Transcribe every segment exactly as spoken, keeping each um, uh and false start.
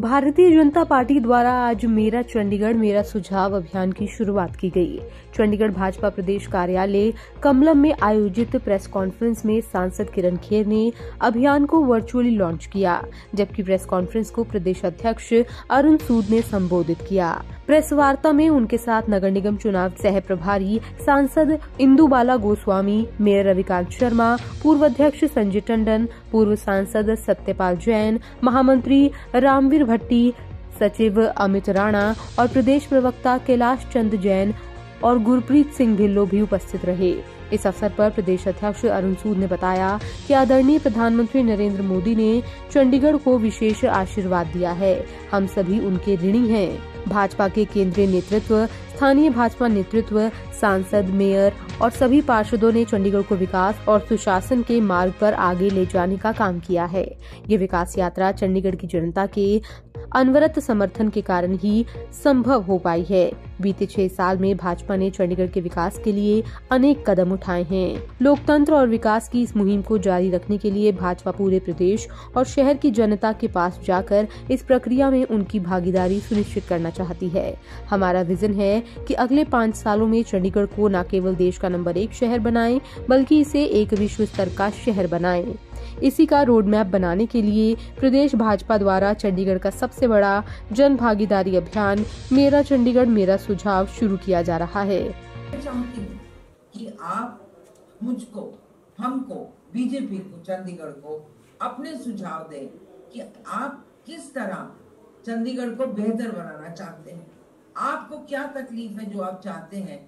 Bharatiya Janata party द्वारा आज मेरा चंडीगढ़ मेरा सुझाव अभियान की शुरुआत की गई। चंडीगढ़ भाजपा प्रदेश कार्यालय कमलम में आयोजित प्रेस कॉन्फ्रेंस में सांसद किरण खेर ने अभियान को वर्चुअली लॉन्च किया, जबकि प्रेस कॉन्फ्रेंस को प्रदेश अध्यक्ष अरुण सूद ने संबोधित किया। प्रेस वार्ता में उनके साथ नगर निगम चुनाव सह प्रभारी सांसद इंदुबाला गोस्वामी, मेयर रविकांत शर्मा, पूर्व अध्यक्ष संजय टंडन, पूर्व सांसद सत्यपाल जैन, महामंत्री रामवीर भट्टी, सचिव अमित राणा और प्रदेश प्रवक्ता कैलाश चंद जैन और गुरप्रीत सिंह ढिल्लो भी उपस्थित रहे। इस अवसर पर प्रदेश अध्यक्ष अरुण सूद ने बताया कि आदरणीय प्रधानमंत्री नरेंद्र मोदी ने चंडीगढ़ को विशेष आशीर्वाद दिया है। हम सभी उनके ऋणी हैं। भाजपा के केंद्रीय नेतृत्व, स्थानीय भाजपा नेतृत्व, सांसद, मेयर और सभी पार्षदों ने चंडीगढ़ को विकास और सुशासन के मार्ग पर आगे ले जाने का काम किया है। ये विकास यात्रा चंडीगढ़ की जनता के अनवरत समर्थन के कारण ही संभव हो पाई है। बीते छह साल में भाजपा ने चंडीगढ़ के विकास के लिए अनेक कदम उठाए हैं। लोकतंत्र और विकास की इस मुहिम को जारी रखने के लिए भाजपा पूरे प्रदेश और शहर की जनता के पास जाकर इस प्रक्रिया में उनकी भागीदारी सुनिश्चित करना चाहती है। हमारा विजन है कि अगले पाँच सालों में चंडीगढ़ को न केवल देश का नंबर एक शहर बनाएं, बल्कि इसे एक विश्व स्तर का शहर बनाएं। इसी का रोड मैप बनाने के लिए प्रदेश भाजपा द्वारा चंडीगढ़ का सबसे बड़ा जन भागीदारी अभियान मेरा चंडीगढ़ मेरा सुझाव शुरू किया जा रहा है। चाहती हूँ कि आप मुझको, हमको, बीजेपी को, चंडीगढ़ को अपने सुझाव दें कि आप किस तरह चंडीगढ़ को बेहतर बनाना चाहते हैं। आपको क्या तकलीफ है जो आप चाहते हैं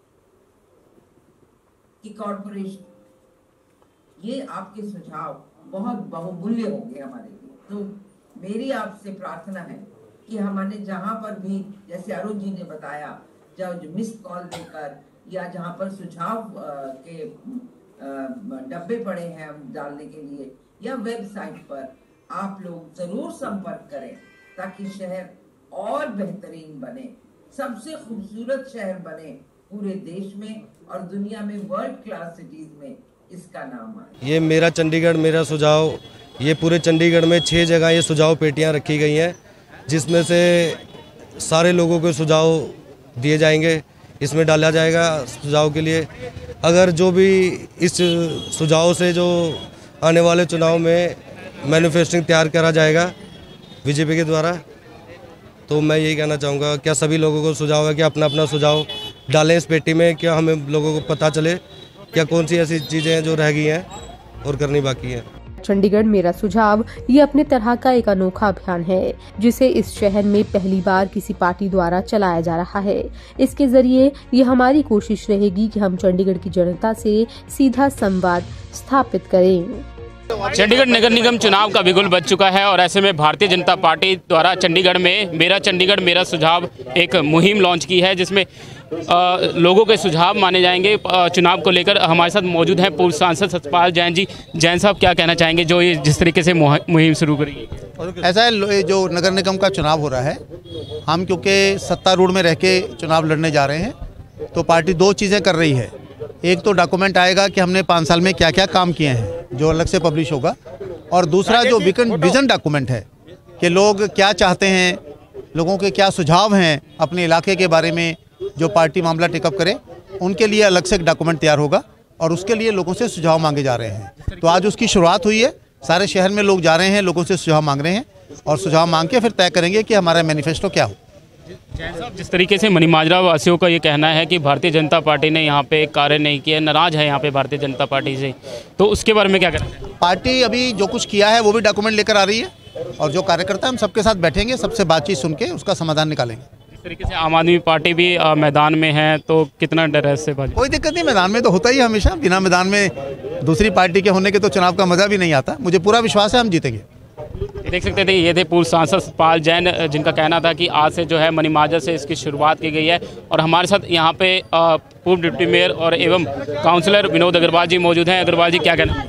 कि कॉर्पोरेशन, ये आपके सुझाव बहुत बहुमूल्य होंगे हमारे लिए। तो मेरी आपसे प्रार्थना है कि हमने जहां पर भी, जैसे अरुण जी ने बताया, जब मिस्ड कॉल देकर या जहां पर सुझाव के डब्बे पड़े हैं हम डालने के लिए, या वेबसाइट पर आप लोग जरूर संपर्क करें ताकि शहर और बेहतरीन बने, सबसे खूबसूरत शहर बने पूरे देश में और दुनिया में, वर्ल्ड क्लास सिटीज में इसका नाम आए। ये मेरा चंडीगढ़ मेरा सुझाव, ये पूरे चंडीगढ़ में छह जगह ये सुझाव पेटियां रखी गई हैं, जिसमें से सारे लोगों के सुझाव दिए जाएंगे। इसमें डाला जाएगा सुझाव के लिए। अगर जो भी इस सुझाव से जो आने वाले चुनाव में मैन्युफेस्टोइंग तैयार करा जाएगा बीजेपी के द्वारा, तो मैं यही कहना चाहूँगा, क्या सभी लोगों को सुझाव है कि अपना अपना सुझाव डालें इस पेटी में, क्या हमें लोगों को पता चले क्या कौन सी ऐसी चीज़ें हैं जो रह गई हैं और करनी बाकी है। चंडीगढ़ मेरा सुझाव ये अपने तरह का एक अनोखा अभियान है, जिसे इस शहर में पहली बार किसी पार्टी द्वारा चलाया जा रहा है। इसके जरिए ये हमारी कोशिश रहेगी कि हम चंडीगढ़ की जनता से सीधा संवाद स्थापित करें। चंडीगढ़ नगर निगम चुनाव का बिगुल बज चुका है और ऐसे में भारतीय जनता पार्टी द्वारा चंडीगढ़ में मेरा चंडीगढ़ मेरा सुझाव एक मुहिम लॉन्च की है, जिसमें आ, लोगों के सुझाव माने जाएंगे चुनाव को लेकर। हमारे साथ मौजूद हैं पूर्व सांसद सत्यपाल जैन जी। जैन साहब, क्या कहना चाहेंगे जो ये जिस तरीके से मुहिम शुरू करेगी? ऐसा है, जो नगर निगम का चुनाव हो रहा है, हम क्योंकि सत्तारूढ़ में रह के चुनाव लड़ने जा रहे हैं, तो पार्टी दो चीज़ें कर रही है। एक तो डॉक्यूमेंट आएगा कि हमने पाँच साल में क्या क्या काम किए हैं, जो अलग से पब्लिश होगा, और दूसरा जो विजन डॉक्यूमेंट है कि लोग क्या चाहते हैं, लोगों के क्या सुझाव हैं अपने इलाके के बारे में, जो पार्टी मामला टेकअप करे, उनके लिए अलग से एक डॉक्यूमेंट तैयार होगा और उसके लिए लोगों से सुझाव मांगे जा रहे हैं। तो आज उसकी शुरुआत हुई है। सारे शहर में लोग जा रहे हैं, लोगों से सुझाव मांग रहे हैं और सुझाव मांग के फिर तय करेंगे कि हमारा मैनिफेस्टो क्या हो। जैन साहब, जिस तरीके से मनीमाजरा वासियों का ये कहना है कि भारतीय जनता पार्टी ने यहाँ पे कार्य नहीं किया, नाराज है यहाँ पे भारतीय जनता पार्टी से, तो उसके बारे में क्या करें? पार्टी अभी जो कुछ किया है वो भी डॉक्यूमेंट लेकर आ रही है और जो कार्यकर्ता हम सबके साथ बैठेंगे, सबसे बातचीत सुन के उसका समाधान निकालेंगे। इस तरीके से आम आदमी पार्टी भी आ, मैदान में है, तो कितना डर है इससे? कोई दिक्कत नहीं, मैदान में तो होता ही हमेशा। बिना मैदान में दूसरी पार्टी के होने के तो चुनाव का मजा भी नहीं आता। मुझे पूरा विश्वास है हम जीतेंगे। देख सकते थे, ये थे पूर्व सांसद सत्यपाल जैन, जिनका कहना था कि आज से जो है मनीमाजरा से इसकी शुरुआत की गई है। और हमारे साथ यहाँ पे पूर्व डिप्टी मेयर और एवं काउंसलर विनोद अग्रवाल जी मौजूद हैं। अग्रवाल जी, क्या कहना?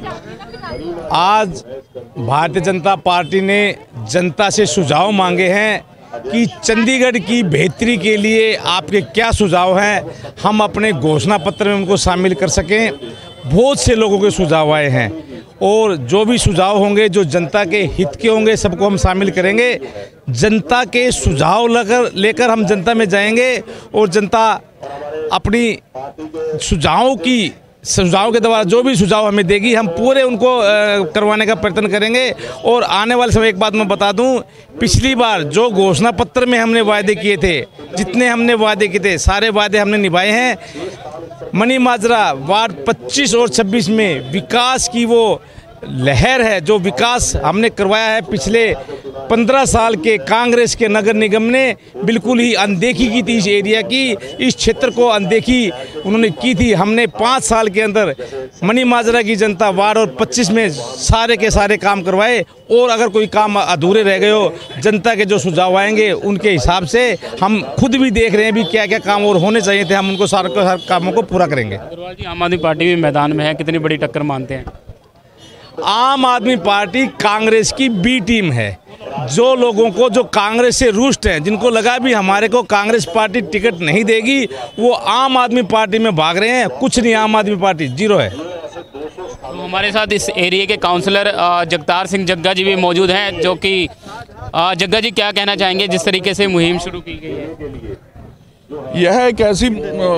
आज भारतीय जनता पार्टी ने जनता से सुझाव मांगे हैं कि चंडीगढ़ की बेहतरी के लिए आपके क्या सुझाव हैं, हम अपने घोषणा पत्र में उनको शामिल कर सकें। बहुत से लोगों के सुझाव आए हैं और जो भी सुझाव होंगे जो जनता के हित के होंगे सबको हम शामिल करेंगे। जनता के सुझाव लेकर लेकर हम जनता में जाएंगे और जनता अपनी सुझावों की सुझाव के द्वारा जो भी सुझाव हमें देगी हम पूरे उनको करवाने का प्रयत्न करेंगे। और आने वाले समय एक बात मैं बता दूं, पिछली बार जो घोषणा पत्र में हमने वायदे किए थे, जितने हमने वायदे किए थे सारे वायदे हमने निभाए हैं। मनी माजरा वार्ड पच्चीस और छब्बीस में विकास की वो लहर है, जो विकास हमने करवाया है पिछले पंद्रह साल के कांग्रेस के नगर निगम ने बिल्कुल ही अनदेखी की थी। इस एरिया की, इस क्षेत्र को अनदेखी उन्होंने की थी। हमने पाँच साल के अंदर मनी माजरा की जनता वार्ड और पच्चीस में सारे के सारे काम करवाए। और अगर कोई काम अधूरे रह गए हो, जनता के जो सुझाव आएंगे उनके हिसाब से हम खुद भी देख रहे हैं भी क्या क्या काम और होने चाहिए थे, हम उनको सारे के सारे कामों को पूरा करेंगे। अग्रवाल जी, आम आदमी पार्टी भी मैदान में है, कितनी बड़ी टक्कर मानते हैं? आम आदमी पार्टी कांग्रेस की बी टीम है। जो लोगों को जो कांग्रेस से रुष्ट हैं, जिनको लगा भी हमारे को कांग्रेस पार्टी टिकट नहीं देगी, वो आम आदमी पार्टी में भाग रहे हैं। कुछ नहीं, आम आदमी पार्टी जीरो है। तो हमारे साथ इस एरिया के काउंसलर जगतार सिंह जग्गा जी भी मौजूद हैं, जो कि जग्गा जी क्या कहना चाहेंगे जिस तरीके से मुहिम शुरू की गई है? यह एक ऐसी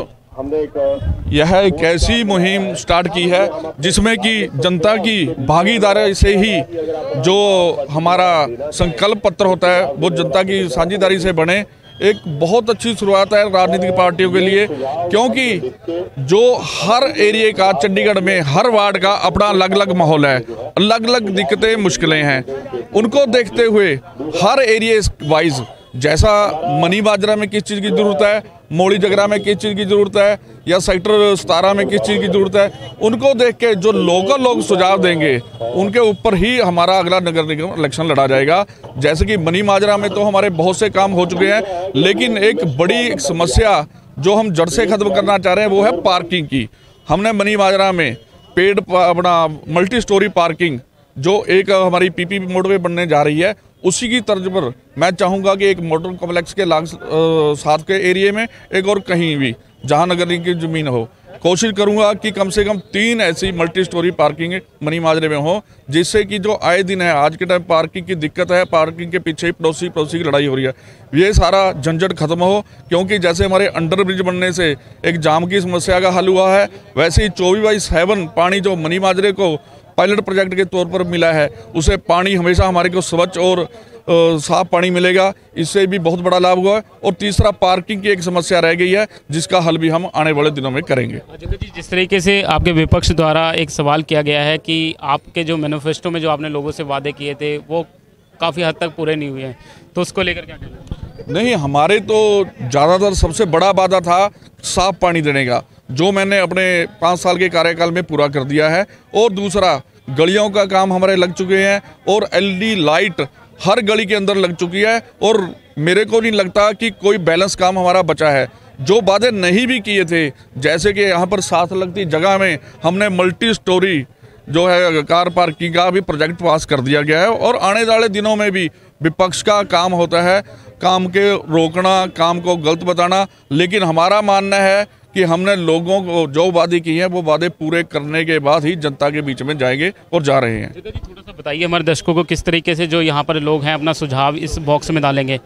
यह एक ऐसी मुहिम स्टार्ट की है जिसमें कि जनता की भागीदारी से ही जो हमारा संकल्प पत्र होता है वो जनता की साझेदारी से बने। एक बहुत अच्छी शुरुआत है राजनीतिक पार्टियों के लिए, क्योंकि जो हर एरिया का चंडीगढ़ में हर वार्ड का अपना अलग अलग माहौल है, अलग अलग दिक्कतें मुश्किलें हैं। उनको देखते हुए हर एरिया वाइज जैसा मनी माजरा में किस चीज़ की ज़रूरत है, मोड़ी जगरा में किस चीज़ की ज़रूरत है, या सेक्टर सतारह में किस चीज़ की ज़रूरत है, उनको देख के जो लोकल लोग सुझाव देंगे उनके ऊपर ही हमारा अगला नगर निगम इलेक्शन लड़ा जाएगा। जैसे कि मनी माजरा में तो हमारे बहुत से काम हो चुके हैं, लेकिन एक बड़ी समस्या जो हम जड़ से ख़त्म करना चाह रहे हैं वो है पार्किंग की। हमने मनी माजरा में पेड अपना मल्टी स्टोरी पार्किंग जो एक हमारी पीपी मोटरवे बनने जा रही है, उसी की तर्ज पर मैं चाहूँगा कि एक मोटर कॉम्प्लेक्स के लाग साथ के एरिया में एक और कहीं भी जहाँ नगर निगम की ज़मीन हो, कोशिश करूँगा कि कम से कम तीन ऐसी मल्टी स्टोरी पार्किंग मनी माजरे में हो, जिससे कि जो आए दिन है आज के टाइम पार्किंग की दिक्कत है, पार्किंग के पीछे ही पड़ोसी पड़ोसी की लड़ाई हो रही है, ये सारा झंझट खत्म हो। क्योंकि जैसे हमारे अंडर ब्रिज बनने से एक जाम की समस्या का हल हुआ है, वैसे ही चौबीस बाई सेवन पानी जो मनी माजरे को पायलट प्रोजेक्ट के तौर पर मिला है, उसे पानी हमेशा हमारे को स्वच्छ और साफ पानी मिलेगा, इससे भी बहुत बड़ा लाभ हुआ है। और तीसरा पार्किंग की एक समस्या रह गई है, जिसका हल भी हम आने वाले दिनों में करेंगे। जी, जिस तरीके से आपके विपक्ष द्वारा एक सवाल किया गया है कि आपके जो मैनिफेस्टो में जो आपने लोगों से वादे किए थे वो काफ़ी हद तक पूरे नहीं हुए हैं, तो उसको लेकर क्या कहना? नहीं, हमारे तो ज़्यादातर सबसे बड़ा वादा था साफ पानी देने का, जो मैंने अपने पाँच साल के कार्यकाल में पूरा कर दिया है। और दूसरा, गलियों का काम हमारे लग चुके हैं और एलईडी लाइट हर गली के अंदर लग चुकी है। और मेरे को नहीं लगता कि कोई बैलेंस काम हमारा बचा है। जो वादे नहीं भी किए थे, जैसे कि यहाँ पर साथ लगती जगह में हमने मल्टी स्टोरी जो है कार पार्किंग का भी प्रोजेक्ट पास कर दिया गया है। और आने वाले दिनों में भी विपक्ष का काम होता है काम के रोकना, काम को गलत बताना, लेकिन हमारा मानना है कि हमने लोगों को जो वादे किए हैं वो वादे पूरे करने के बाद ही जनता के बीच में जाएंगे और जा रहे हैं। थोड़ा सा बताइए हमारे दर्शकों को किस तरीके से जो यहाँ पर लोग हैं अपना सुझाव इस बॉक्स में डालेंगे,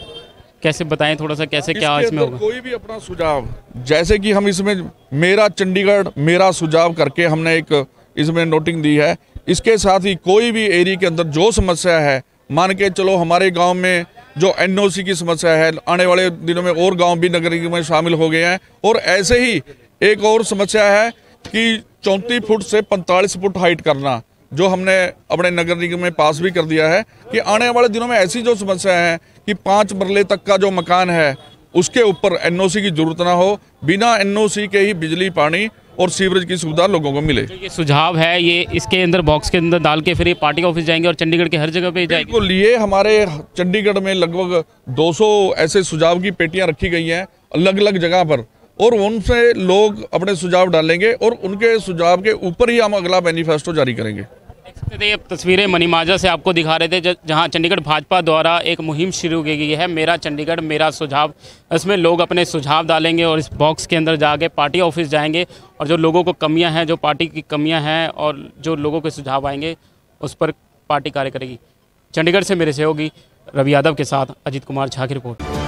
कैसे बताएं थोड़ा सा, कैसे क्या इसमें होगा? कोई भी अपना सुझाव, जैसे कि हम इसमें मेरा चंडीगढ़ मेरा सुझाव करके हमने एक इसमें नोटिंग दी है। इसके साथ ही कोई भी एरिया के अंदर जो समस्या है, मान के चलो हमारे गांव में जो एनओसी की समस्या है, आने वाले दिनों में और गांव भी नगर निगम में शामिल हो गए हैं। और ऐसे ही एक और समस्या है कि चौंतीस फुट से पैंतालीस फुट हाइट करना, जो हमने अपने नगर निगम में पास भी कर दिया है। कि आने वाले दिनों में ऐसी जो समस्या है कि पाँच मरले तक का जो मकान है उसके ऊपर एनओसी की जरूरत ना हो, बिना एनओसी के ही बिजली, पानी और सीवरेज की सुविधा लोगों को मिले। तो ये सुझाव है, ये इसके अंदर बॉक्स के अंदर डाल के फिर ये पार्टी ऑफिस जाएंगे और चंडीगढ़ के हर जगह पे जाएंगे। बिल्कुल, ये हमारे चंडीगढ़ में लगभग दो सौ ऐसे सुझाव की पेटियां रखी गई हैं अलग अलग जगह पर, और उनसे लोग अपने सुझाव डालेंगे और उनके सुझाव के ऊपर ही हम अगला मैनिफेस्टो जारी करेंगे। ये तस्वीरें मनीमाजा से आपको दिखा रहे थे, जहां चंडीगढ़ भाजपा द्वारा एक मुहिम शुरू की गई है, मेरा चंडीगढ़ मेरा सुझाव। इसमें लोग अपने सुझाव डालेंगे और इस बॉक्स के अंदर जाके पार्टी ऑफिस जाएंगे और जो लोगों को कमियां हैं, जो पार्टी की कमियां हैं और जो लोगों के सुझाव आएंगे उस पर पार्टी कार्य करेगी। चंडीगढ़ से मेरे सहयोगी रवि यादव के साथ अजीत कुमार झा की रिपोर्ट।